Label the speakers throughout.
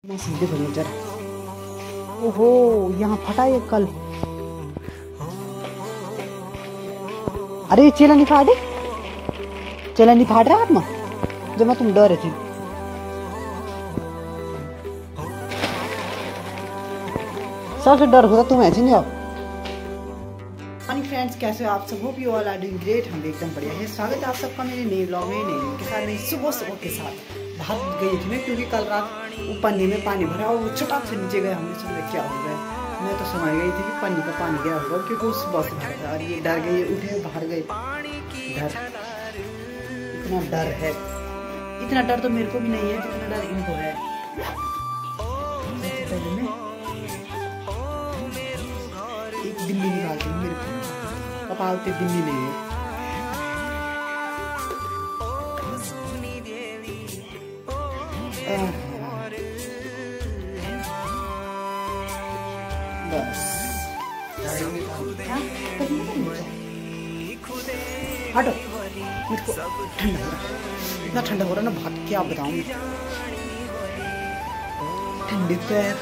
Speaker 1: सीधे फर्नीचर। ओहो, यहाँ फटा ये कल। अरे चेला नहीं फाड़े, चेला नहीं फाड़ रहा आत्मा जब मैं तुम डर रहे थे। सबसे डर होता तुम ऐसे नहीं आओ। फ्रेंड्स, कैसे हो आप सब? Hope you all are doing great. हम एकदम बढ़िया है। स्वागत है आप सबका मेरे नए ब्लॉग में, नए के साथ, नई सुबह के साथ। भाग गई थी मैं क्योंकि कल रात वो पन्नी में पानी भरा और वो चटाक से नीचे गया। हमने सोचा क्या हो गया, मैं तो समझ गई थी कि पन्नी का पानी गया होगा क्योंकि उस बस भरा था। और ये डर गई, उठे बाहर गए। डर, इतना डर है, इतना डर तो मेरे को भी नहीं है जितना डर इनको है। एक बिल्ली निकालती हूँ, मेरे कपाल पे बिल्ली नहीं है। बस हटो, मेरे को ठंडा हो रहा है, इतना ठंडा हो रहा है ना, भाग क्या बताऊँ। ठंडे पैर।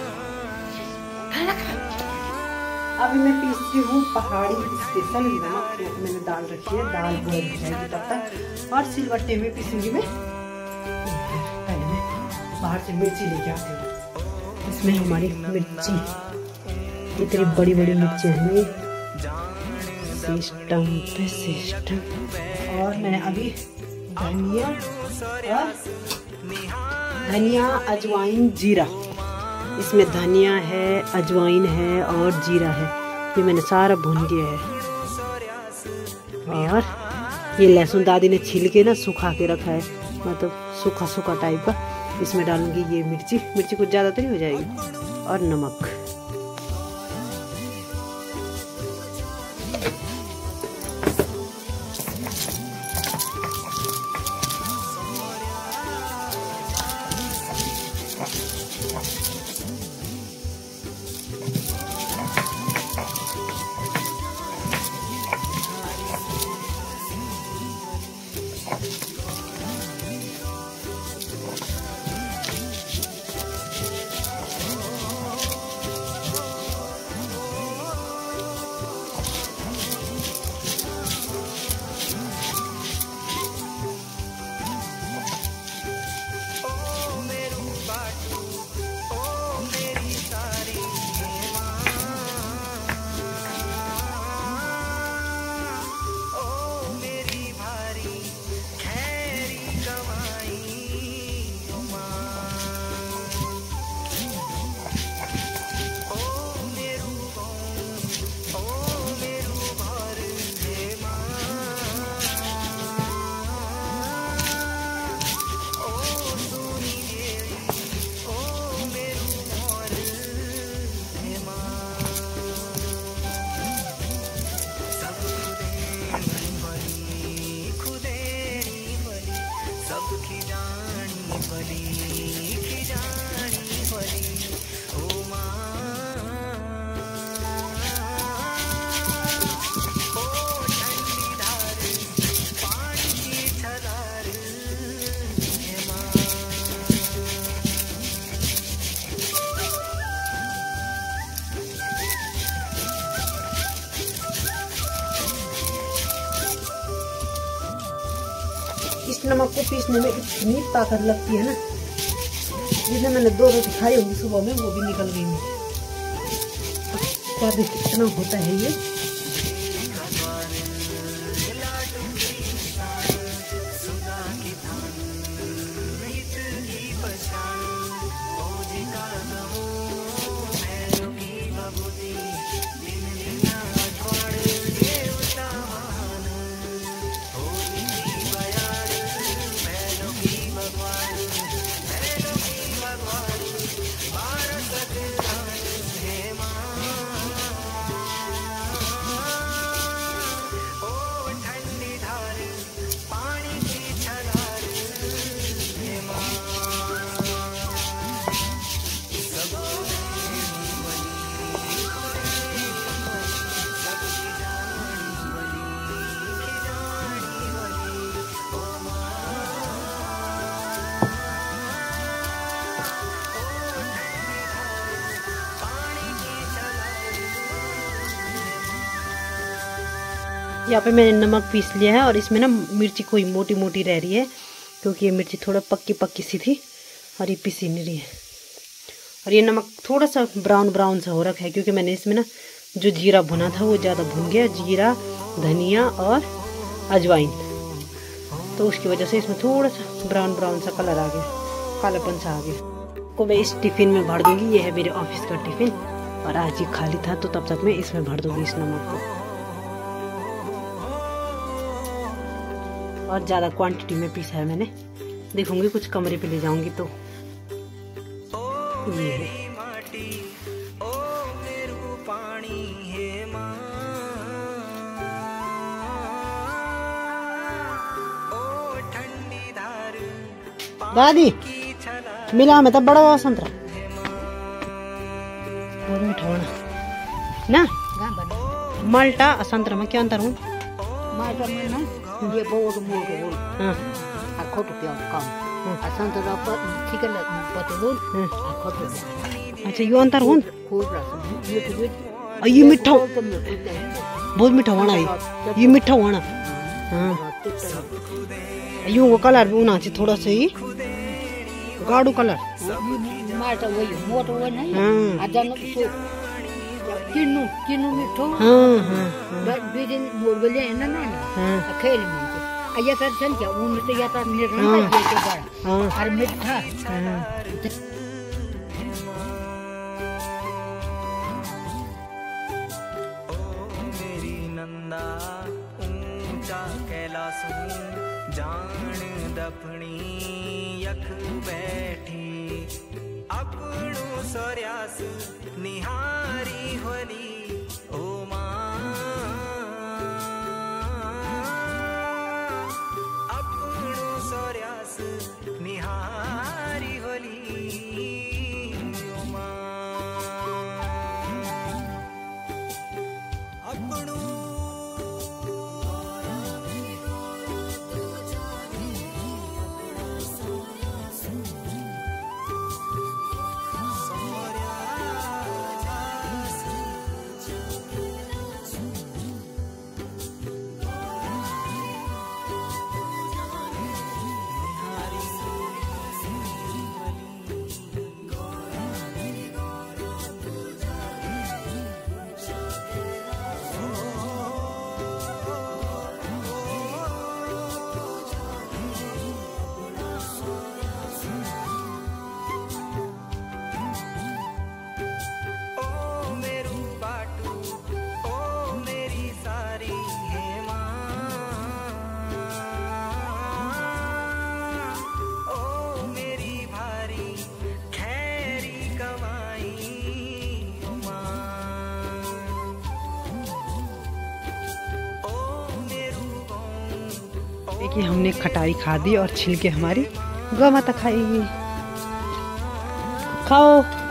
Speaker 1: अभी मैं पीसती हूँ पहाड़ी स्पेशल नमक। मैंने दाल रखी है, दाल बॉईल हो जाएगी तब तक। और सिलबट्टे में पीसूंगी मैं। पहले मैं बाहर से मिर्ची लेके आती हूँ। इसमें हमारी मिर्ची, इतनी बड़ी बड़ी मिर्ची हैं, सिस्टम पे सिस्टम। और मैंने अभी धनिया अजवाइन जीरा, इसमें धनिया है, अजवाइन है और जीरा है। ये मैंने सारा भून दिया है। और ये लहसुन दादी ने छील के ना सुखा के रखा है, मतलब सूखा सूखा टाइप का। इसमें डालूंगी ये मिर्ची कुछ ज़्यादा तो नहीं हो जाएगी। और नमक। इस नमक को पीसने में इतनी ताकत लगती है ना, जिसमें मैंने 2 रोटी खाई होंगी सुबह में, वो भी निकल गई। स्वादिष्ट कितना होता है ये।
Speaker 2: यहाँ पे मैंने नमक पीस लिया है और इसमें ना मिर्ची कोई मोटी मोटी रह रही है क्योंकि ये मिर्ची थोड़ा पक्की पक्की सी थी और ये पिसी नहीं रही है। और ये नमक थोड़ा सा ब्राउन ब्राउन सा हो रखा है क्योंकि मैंने इसमें ना जो जीरा भुना था वो ज़्यादा भुन गया, जीरा धनिया और अजवाइन, तो उसकी वजह से इसमें थोड़ा सा ब्राउन ब्राउन सा कलर आ गया, कालापन सा आ गया। को मैं इस टिफ़िन में भर दूँगी। ये है मेरे ऑफिस का टिफ़िन और आज ये खाली था तो तब तक मैं इसमें भर दूँगी इस नमक को। और ज़्यादा क्वांटिटी में पीसा है मैंने, देखूंगी कुछ कमरे पे ले जाऊंगी तो ये है। दादी मिला में तो बड़ा हुआ संतरा बहुत मीठा होना ना। माल्टा और संतरा में क्या अंतर हूँ?
Speaker 1: माल्टा में ना ये बहुत मोटे बोल आ खोटो प्याज कम आ संतरा पर ठीक है पते बोल आ खोटो।
Speaker 2: अच्छा ये अंतर हूँ
Speaker 1: खूब रस
Speaker 2: ये मीठा बहुत मीठा होना ये मीठा होना। हाँ यूं वो कलर भी होना चाहिए थोड़ा सा ही गाढ़ू कलर।
Speaker 1: माल्टा वही मोटा वो नहीं आ जानो सो किन्नू किन्नू मीठो।
Speaker 2: हाँ हाँ
Speaker 1: बीजिन बोलबले है ना खेल में आया कर चल क्या वो मिट गया था निर्णय ये के बड़ा और मीठा।
Speaker 3: मेरी नंदा ऊंचा कैलाश जान दफनी यख बैठी अपनों सोर्यास निहारी होली ओ मां अपनों सोर्यास निहारी होली ओ मां अपनों
Speaker 2: देखिए हमने खटाई खा दी और छिलके हमारी गौ माता खाएगी। खाओ।